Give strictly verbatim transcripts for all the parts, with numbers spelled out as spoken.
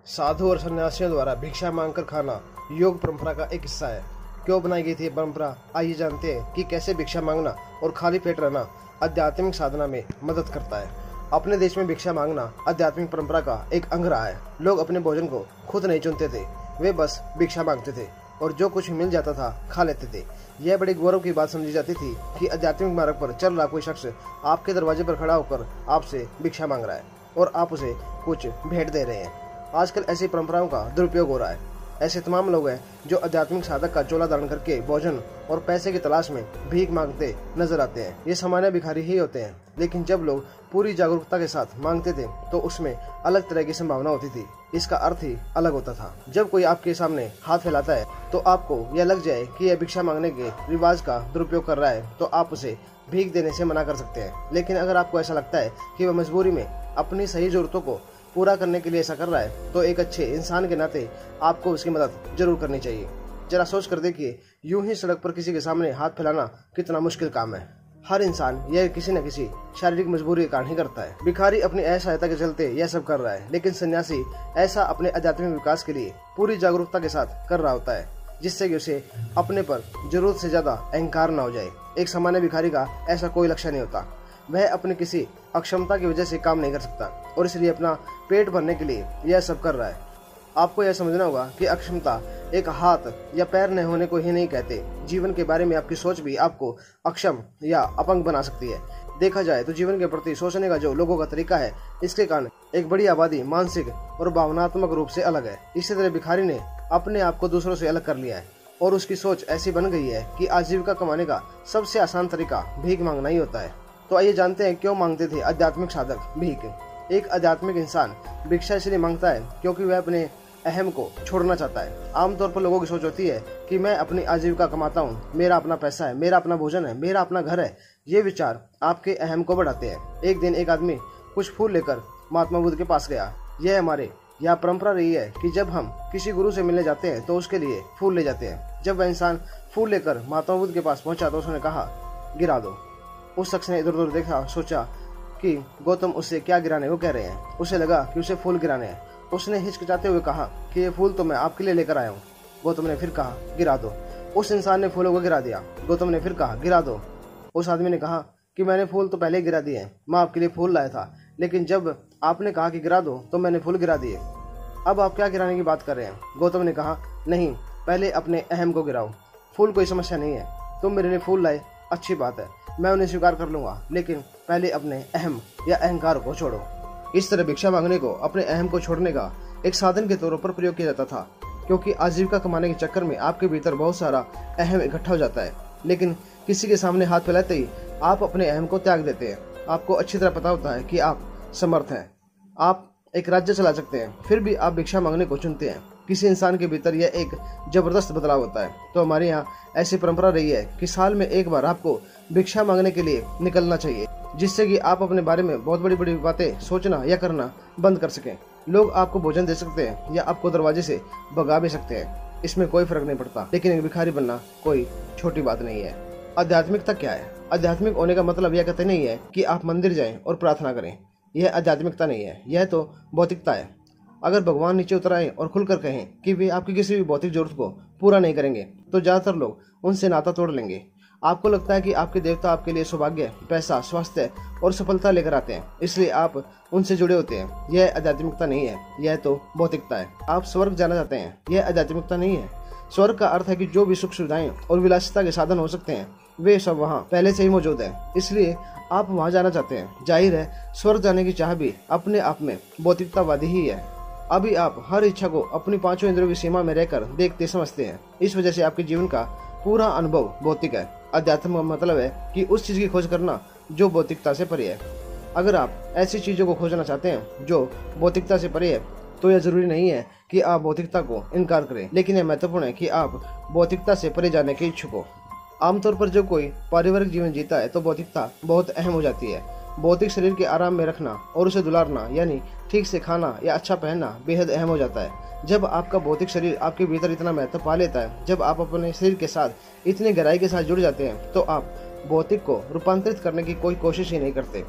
साधु और सन्यासियों द्वारा भिक्षा मांगकर खाना योग परंपरा का एक हिस्सा है। क्यों बनाई गई थी ये परंपरा, आइए जानते हैं कि कैसे भिक्षा मांगना और खाली पेट रहना आध्यात्मिक साधना में मदद करता है। अपने देश में भिक्षा मांगना आध्यात्मिक परंपरा का एक अंग रहा है। लोग अपने भोजन को खुद नहीं चुनते थे, वे बस भिक्षा मांगते थे और जो कुछ मिल जाता था खा लेते थे। यह बड़ी गौरव की बात समझी जाती थी कि आध्यात्मिक मार्ग पर चल रहा कोई शख्स आपके दरवाजे पर खड़ा होकर आपसे भिक्षा मांग रहा है और आप उसे कुछ भेंट दे रहे हैं। आजकल ऐसी परंपराओं का दुरुपयोग हो रहा है। ऐसे तमाम लोग हैं जो आध्यात्मिक साधक का चोला धारण करके भोजन और पैसे की तलाश में भीख मांगते नजर आते हैं। ये सामान्य भिखारी ही होते हैं, लेकिन जब लोग पूरी जागरूकता के साथ मांगते थे तो उसमें अलग तरह की संभावना होती थी। इसका अर्थ ही अलग होता था। जब कोई आपके सामने हाथ फैलाता है तो आपको यह लग जाए कि यह भिक्षा मांगने के रिवाज का दुरुपयोग कर रहा है तो आप उसे भीख देने से मना कर सकते हैं। लेकिन अगर आपको ऐसा लगता है कि वह मजबूरी में अपनी सही जरूरतों को पूरा करने के लिए ऐसा कर रहा है तो एक अच्छे इंसान के नाते आपको उसकी मदद जरूर करनी चाहिए। जरा सोच कर देखिए, यूं ही सड़क पर किसी के सामने हाथ फैलाना कितना मुश्किल काम है। हर इंसान यह किसी न किसी शारीरिक मजबूरी के कारण ही करता है। भिखारी अपनी असहायता के चलते यह सब कर रहा है, लेकिन सन्यासी ऐसा अपने आध्यात्मिक विकास के लिए पूरी जागरूकता के साथ कर रहा होता है, जिससे कि उसे अपने पर जरूरत से ज्यादा अहंकार न हो जाए। एक सामान्य भिखारी का ऐसा कोई लक्ष्य नहीं होता। वह अपनी किसी अक्षमता की वजह से काम नहीं कर सकता और इसलिए अपना पेट भरने के लिए यह सब कर रहा है। आपको यह समझना होगा कि अक्षमता एक हाथ या पैर न होने को ही नहीं कहते। जीवन के बारे में आपकी सोच भी आपको अक्षम या अपंग बना सकती है। देखा जाए तो जीवन के प्रति सोचने का जो लोगों का तरीका है, इसके कारण एक बड़ी आबादी मानसिक और भावनात्मक रूप से अलग है। इसी तरह भिखारी ने अपने आप को दूसरों से अलग कर लिया है और उसकी सोच ऐसी बन गई है कि आजीविका कमाने का सबसे आसान तरीका भीख मांगना ही होता है। तो आइए जानते हैं क्यों मांगते थे आध्यात्मिक साधक भीख। एक आध्यात्मिक इंसान भिक्षा इसलिए मांगता है क्योंकि वह अपने अहम को छोड़ना चाहता है। आमतौर पर लोगों की सोच होती है कि मैं अपनी आजीविका कमाता हूँ, मेरा अपना पैसा है, मेरा अपना भोजन है, मेरा अपना घर है। ये विचार आपके अहम को बढ़ाते हैं। एक दिन एक आदमी कुछ फूल लेकर महात्मा बुद्ध के पास गया। यह हमारे यहाँ परंपरा रही है कि जब हम किसी गुरु से मिलने जाते हैं तो उसके लिए फूल ले जाते हैं। जब वह इंसान फूल लेकर महात्मा बुद्ध के पास पहुंचा तो उसने कहा, गिरा दो। उस शख्स ने इधर उधर देखा, सोचा कि गौतम उससे क्या गिराने को कह रहे हैं। उसे लगा कि उसे फूल गिराने हैं। उसने हिचकिचाते हुए कहा कि ये फूल तो मैं आपके लिए लेकर आया हूँ। गौतम ने फिर कहा, गिरा दो। उस इंसान ने फूलों को गिरा दिया। गौतम ने फिर कहा, गिरा दो। उस आदमी ने कहा कि मैंने फूल तो पहले ही गिरा दिए हैं, मैं आपके लिए फूल लाया था, लेकिन जब आपने कहा कि गिरा दो तो मैंने फूल गिरा दिए। अब आप क्या गिराने की बात कर रहे हैं? गौतम ने कहा, नहीं, पहले अपने अहम को गिराओ। फूल कोई समस्या नहीं है, तुम मेरे लिए फूल लाए, अच्छी बात है, मैं उन्हें स्वीकार कर लूंगा, लेकिन पहले अपने अहम या अहंकार को छोड़ो। इस तरह भिक्षा मांगने को अपने अहम को छोड़ने का एक साधन के तौर पर प्रयोग किया जाता था, क्योंकि आजीविका कमाने के चक्कर में आपके भीतर बहुत सारा अहम इकट्ठा हो जाता है। लेकिन किसी के सामने हाथ फैलाते ही आप अपने अहम को त्याग देते हैं। आपको अच्छी तरह पता होता है कि आप समर्थ हैं, आप एक राज्य चला सकते हैं, फिर भी आप भिक्षा मांगने को चुनते हैं। किसी इंसान के भीतर यह एक जबरदस्त बदलाव होता है। तो हमारे यहाँ ऐसी परंपरा रही है कि साल में एक बार आपको भिक्षा मांगने के लिए निकलना चाहिए, जिससे कि आप अपने बारे में बहुत बड़ी बड़ी बातें सोचना या करना बंद कर सकें। लोग आपको भोजन दे सकते हैं या आपको दरवाजे से भगा भी सकते हैं, इसमें कोई फर्क नहीं पड़ता। लेकिन एक भिखारी बनना कोई छोटी बात नहीं है। आध्यात्मिकता क्या है? आध्यात्मिक होने का मतलब यह कहते नहीं है कि आप मंदिर जाएं और प्रार्थना करें। यह आध्यात्मिकता नहीं है, यह तो भौतिकता है। अगर भगवान नीचे उतर आए और खुलकर कहें कि वे आपकी किसी भी भौतिक जरूरत को पूरा नहीं करेंगे तो ज्यादातर लोग उनसे नाता तोड़ लेंगे। आपको लगता है कि आपके देवता आपके लिए सौभाग्य, पैसा, स्वास्थ्य और सफलता लेकर आते हैं, इसलिए आप उनसे जुड़े होते हैं। यह आध्यात्मिकता नहीं है, यह तो भौतिकता है। आप स्वर्ग जाना चाहते हैं, यह आध्यात्मिकता नहीं है। स्वर्ग का अर्थ है कि जो भी सुख सुविधाएं और विलासिता के साधन हो सकते हैं वे सब वहाँ पहले से ही मौजूद है, इसलिए आप वहाँ जाना चाहते हैं। जाहिर है, स्वर्ग जाने की चाह भी अपने आप में भौतिकतावादी ही है। अभी आप हर इच्छा को अपनी पांचों इंद्रियों की सीमा में रहकर देखते समझते हैं। इस वजह से आपके जीवन का पूरा अनुभव भौतिक है। अध्यात्म का मतलब है कि उस चीज की खोज करना जो भौतिकता से परे है। अगर आप ऐसी चीजों को खोजना चाहते हैं जो भौतिकता से परे है तो यह जरूरी नहीं है कि आप भौतिकता को इनकार करें, लेकिन यह महत्वपूर्ण है कि आप भौतिकता से परे जाने के इच्छुक हो। आमतौर पर जब कोई पारिवारिक जीवन जीता है तो भौतिकता बहुत अहम हो जाती है। भौतिक शरीर के आराम में रखना और उसे दुलारना, यानी ठीक से खाना या अच्छा पहनना बेहद अहम हो जाता है। जब आपका भौतिक शरीर आपके भीतर इतना महत्व पा लेता है, जब आप अपने शरीर के साथ इतनी गहराई के साथ जुड़ जाते हैं, तो आप भौतिक को रूपांतरित करने की कोई कोशिश ही नहीं करते।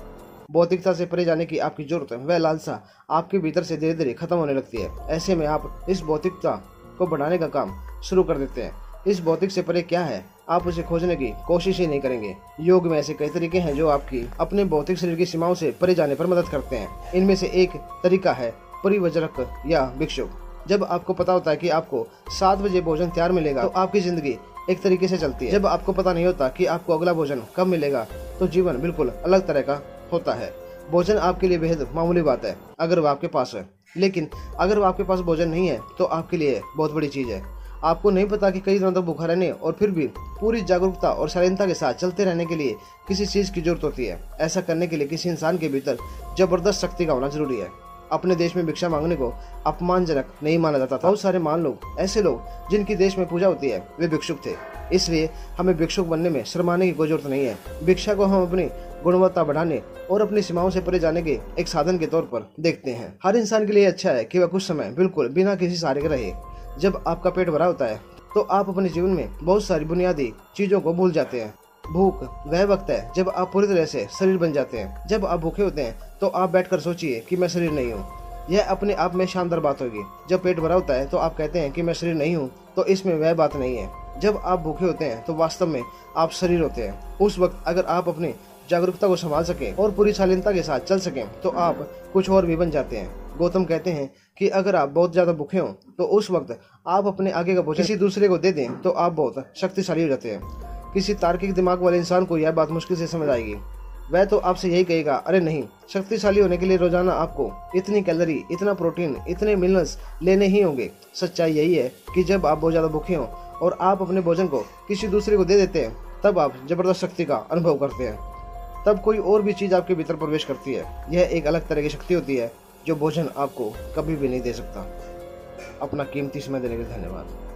भौतिकता से परे जाने की आपकी जरूरत व लालसा आपके भीतर से धीरे धीरे खत्म होने लगती है। ऐसे में आप इस भौतिकता को बढ़ाने का काम शुरू कर देते हैं। इस भौतिक से परे क्या है, आप उसे खोजने की कोशिश ही नहीं करेंगे। योग में ऐसे कई तरीके हैं जो आपकी अपने भौतिक शरीर की सीमाओं से परे जाने पर मदद करते हैं। इनमें से एक तरीका है परिवज्रक या भिक्षुक। जब आपको पता होता है कि आपको सात बजे भोजन तैयार मिलेगा तो आपकी जिंदगी एक तरीके से चलती है। जब आपको पता नहीं होता कि आपको अगला भोजन कब मिलेगा तो जीवन बिल्कुल अलग तरह का होता है। भोजन आपके लिए बेहद मामूली बात है अगर वो आपके पास है, लेकिन अगर वो आपके पास भोजन नहीं है तो आपके लिए बहुत बड़ी चीज है। आपको नहीं पता कि कई दिनों तक भूखा रहने और फिर भी पूरी जागरूकता और शालीनता के साथ चलते रहने के लिए किसी चीज की जरूरत होती है। ऐसा करने के लिए किसी इंसान के भीतर जबरदस्त शक्ति का होना जरूरी है। अपने देश में भिक्षा मांगने को अपमानजनक नहीं माना जाता था। बहुत सारे महान लोग, ऐसे लोग जिनकी देश में पूजा होती है, वे भिक्षुक थे। इसलिए हमें भिक्षुक बनने में शर्माने की कोई जरूरत नहीं है। भिक्षा को हम अपनी गुणवत्ता बढ़ाने और अपनी सीमाओं से परे जाने के एक साधन के तौर पर देखते हैं। हर इंसान के लिए अच्छा है कि वह कुछ समय बिल्कुल बिना किसी सहारे के रहे। जब आपका पेट भरा होता है तो आप अपने जीवन में बहुत सारी बुनियादी चीजों को भूल जाते हैं। भूख वह वक्त है जब आप पूरी तरह से शरीर बन जाते हैं। जब आप भूखे होते हैं तो आप बैठकर सोचिए कि मैं शरीर नहीं हूँ। यह अपने आप में शानदार बात होगी। जब पेट भरा होता है तो आप कहते हैं कि मैं शरीर नहीं हूँ, तो इसमें वह बात नहीं है। जब आप भूखे होते हैं तो वास्तव में आप शरीर होते हैं। उस वक्त अगर आप अपनी जागरूकता को संभाल सकें और पूरी शालीनता के साथ चल सकें तो आप कुछ और भी बन जाते हैं। गौतम कहते हैं कि अगर आप बहुत ज्यादा भूखे हों तो उस वक्त आप अपने आगे का भोजन किसी दूसरे को दे दें तो आप बहुत शक्तिशाली हो जाते हैं। किसी तार्किक दिमाग वाले इंसान को यह बात मुश्किल से समझ आएगी। वह तो आपसे यही कहेगा, अरे नहीं, शक्तिशाली होने के लिए रोजाना आपको इतनी कैलोरी, इतना प्रोटीन, इतने मिनरल्स लेने ही होंगे। सच्चाई यही है कि जब आप बहुत ज्यादा भूखे हों और आप अपने भोजन को किसी दूसरे को दे देते हैं तब आप जबरदस्त शक्ति का अनुभव करते हैं। तब कोई और भी चीज आपके भीतर प्रवेश करती है। यह एक अलग तरह की शक्ति होती है जो भोजन आपको कभी भी नहीं दे सकता। अपना कीमती समय देने के लिए धन्यवाद।